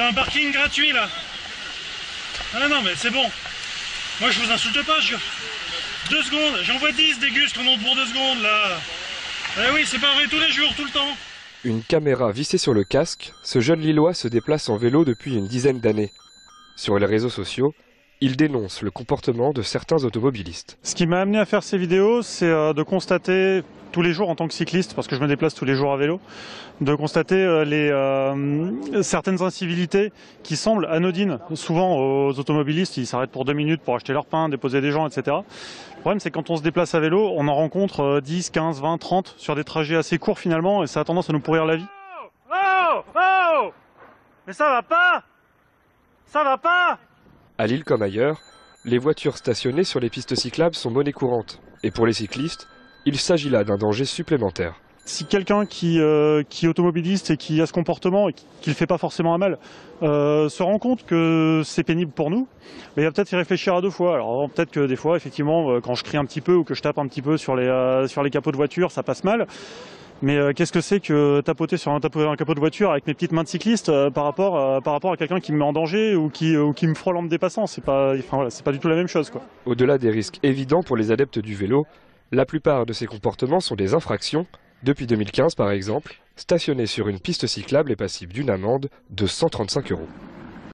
avez un parking gratuit là. Ah non mais c'est bon. Moi je vous insulte pas, 2 secondes, j'envoie 10 des gus qu'on monte pour 2 secondes là. Eh oui, c'est pas vrai tous les jours, tout le temps. Une caméra vissée sur le casque, ce jeune Lillois se déplace en vélo depuis une dizaine d'années. Sur les réseaux sociaux, il dénonce le comportement de certains automobilistes. Ce qui m'a amené à faire ces vidéos, c'est de constater tous les jours en tant que cycliste, parce que je me déplace tous les jours à vélo, de constater certaines incivilités qui semblent anodines. Souvent aux automobilistes, ils s'arrêtent pour 2 minutes pour acheter leur pain, déposer des gens, etc. Le problème, c'est que quand on se déplace à vélo, on en rencontre 10, 15, 20, 30 sur des trajets assez courts finalement, et ça a tendance à nous pourrir la vie. Oh, oh, mais ça va pas! Ça va pas! À Lille comme ailleurs, les voitures stationnées sur les pistes cyclables sont monnaie courante. Et pour les cyclistes, il s'agit là d'un danger supplémentaire. Si quelqu'un qui est automobiliste et qui a ce comportement et qui ne le fait pas forcément à mal, se rend compte que c'est pénible pour nous, mais il va peut-être y réfléchir à 2 fois. Alors peut-être que des fois, effectivement, quand je crie un petit peu ou que je tape un petit peu sur les capots de voiture, ça passe mal. Mais qu'est-ce que c'est que tapoter sur un capot de voiture avec mes petites mains de cycliste par rapport à quelqu'un qui me met en danger ou qui me frôle en me dépassant? C'est pas du tout la même chose, quoi. Au-delà des risques évidents pour les adeptes du vélo, la plupart de ces comportements sont des infractions. Depuis 2015 par exemple, stationner sur une piste cyclable est passible d'une amende de 135 €.